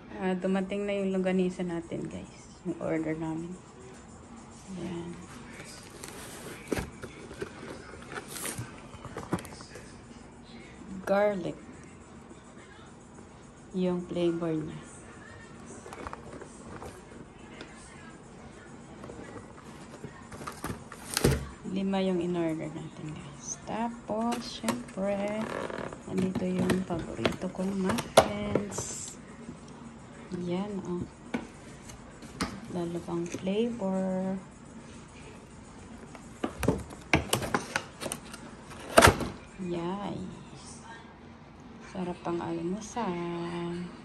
Dumating na yung longganisa natin, guys. Yung order namin. Ayan. Garlic. Yung flavor niya. Lima yung in-order natin, guys. Tapos, syempre, nandito yung paborito kong muffins. Yan, oh. Lalo pang flavor. Yay. Sarap pang almusal.